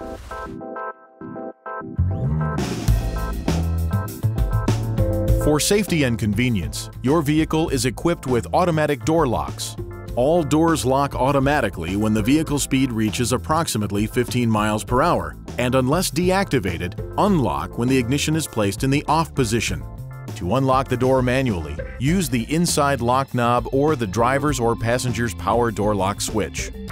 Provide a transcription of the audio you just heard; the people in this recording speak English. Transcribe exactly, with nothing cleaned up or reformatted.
For safety and convenience, your vehicle is equipped with automatic door locks. All doors lock automatically when the vehicle speed reaches approximately fifteen miles per hour, and unless deactivated, unlock when the ignition is placed in the off position. To unlock the door manually, use the inside lock knob or the driver's or passenger's power door lock switch.